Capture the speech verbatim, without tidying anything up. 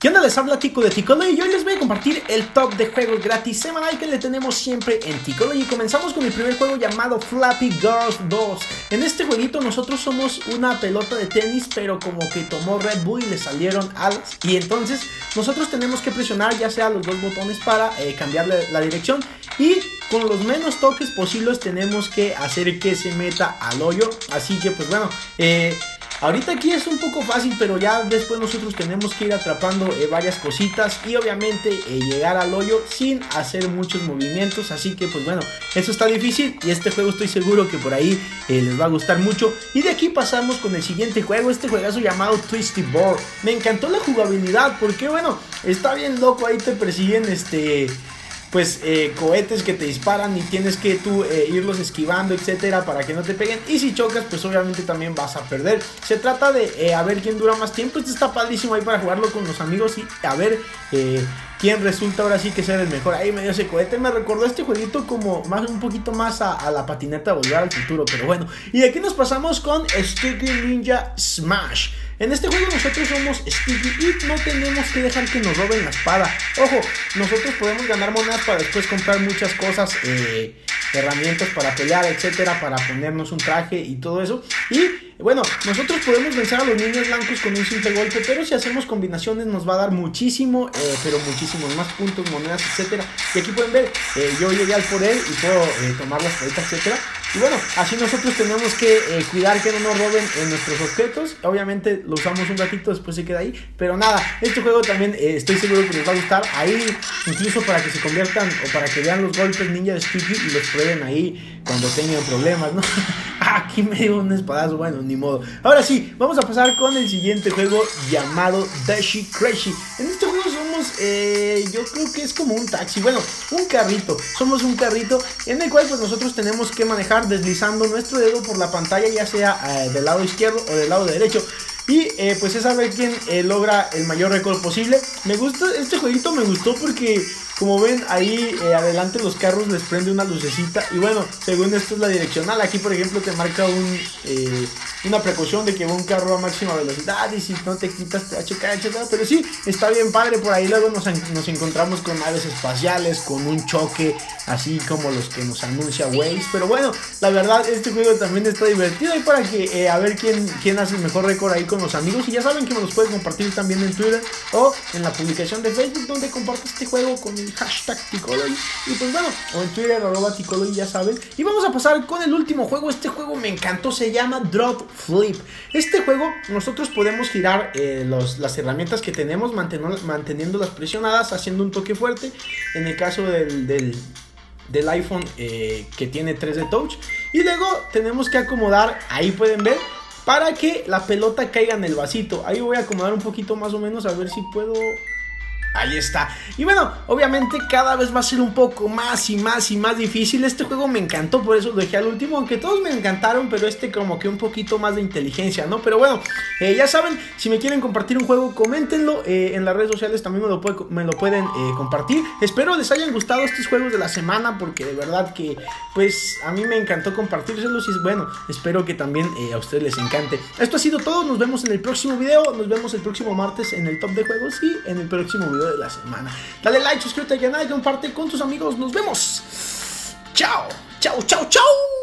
¿Qué onda? Les habla Tico de Ticology y hoy les voy a compartir el top de juegos gratis semanal que le tenemos siempre en Ticology. Comenzamos con el primer juego llamado Flappy Girls dos. En este jueguito nosotros somos una pelota de tenis, pero como que tomó Red Bull y le salieron alas. Y entonces nosotros tenemos que presionar ya sea los dos botones para eh, cambiarle la dirección. Y con los menos toques posibles tenemos que hacer que se meta al hoyo. Así que pues bueno, eh... ahorita aquí es un poco fácil, pero ya después nosotros tenemos que ir atrapando eh, varias cositas y obviamente eh, llegar al hoyo sin hacer muchos movimientos. Así que pues bueno, eso está difícil y este juego estoy seguro que por ahí eh, les va a gustar mucho. Y de aquí pasamos con el siguiente juego, este juegazo llamado Twisty Ball. Me encantó la jugabilidad porque bueno, está bien loco, ahí te persiguen este... pues eh, cohetes que te disparan y tienes que tú eh, irlos esquivando, etcétera, para que no te peguen. Y si chocas, pues obviamente también vas a perder. Se trata de eh, a ver quién dura más tiempo. Este está padrísimo ahí para jugarlo con los amigos y a ver eh, quién resulta ahora sí que ser el mejor. Ahí me dio ese cohete, me recordó este jueguito como más, un poquito más a, a la patineta Volver al Futuro, pero bueno. Y de aquí nos pasamos con Sticky Ninja Smash. En este juego nosotros somos Sticky y no tenemos que dejar que nos roben la espada. Ojo, nosotros podemos ganar monedas para después comprar muchas cosas, eh, herramientas para pelear, etcétera, para ponernos un traje y todo eso. Y bueno, nosotros podemos vencer a los niños blancos con un simple golpe, pero si hacemos combinaciones nos va a dar muchísimo, eh, pero muchísimos más puntos, monedas, etcétera. Y aquí pueden ver, eh, yo llegué al por él y puedo eh, tomar las paletas, etcétera. Y bueno, así nosotros tenemos que eh, cuidar que no nos roben en nuestros objetos. Obviamente lo usamos un ratito, después se queda ahí. Pero nada, este juego también eh, estoy seguro que les va a gustar. Ahí, incluso para que se conviertan o para que vean los golpes ninja de Sticky y los prueben ahí cuando tengan problemas, ¿no? Aquí me dio un espadazo, bueno, ni modo. Ahora sí, vamos a pasar con el siguiente juego llamado Dashi Crazy. En este juego somos, eh, yo creo que es como un taxi, bueno, un carrito. Somos un carrito en el cual pues nosotros tenemos que manejar deslizando nuestro dedo por la pantalla, ya sea eh, del lado izquierdo o del lado derecho. Y eh, pues es a ver quién eh, logra el mayor récord posible. Me gusta, este jueguito me gustó porque como ven ahí eh, adelante los carros les prende una lucecita. Y bueno, según esto es la direccional. Aquí por ejemplo te marca un, eh, una precaución de que va un carro a máxima velocidad y si no te quitas te va a chocar, etcétera. Pero sí, está bien padre. Por ahí luego nos, nos encontramos con naves espaciales, con un choque así como los que nos anuncia Waze. Pero bueno, la verdad este juego también está divertido. Y para que eh, a ver quién, quién hace el mejor récord ahí con los amigos. Y ya saben que me los pueden compartir también en Twitter o en la publicación de Facebook donde comparto este juego con el hashtag Ticology. Y pues bueno, o en Twitter arroba Ticology, ya saben. Y vamos a pasar con el último juego. Este juego me encantó, se llama Drop Flip. Este juego nosotros podemos girar eh, los, las herramientas que tenemos manteniéndolas presionadas, haciendo un toque fuerte. En el caso del, del, del iPhone eh, que tiene tres D Touch. Y luego tenemos que acomodar, ahí pueden ver, para que la pelota caiga en el vasito. Ahí voy a acomodar un poquito más o menos, a ver si puedo... Ahí está. Y bueno, obviamente cada vez va a ser un poco más y más y más difícil. Este juego me encantó, por eso lo dejé al último. Aunque todos me encantaron, pero este como que un poquito más de inteligencia, ¿no? Pero bueno, eh, ya saben, si me quieren compartir un juego, coméntenlo eh, en las redes sociales, también me lo, puede, me lo pueden eh, compartir. Espero les hayan gustado estos juegos de la semana, porque de verdad que pues a mí me encantó compartírselos. Y bueno, espero que también eh, a ustedes les encante. Esto ha sido todo, nos vemos en el próximo video. Nos vemos el próximo martes en el top de juegos y en el próximo video de la semana. Dale like, suscríbete al canal, comparte con tus amigos. Nos vemos. Chao, chao, chao, chao.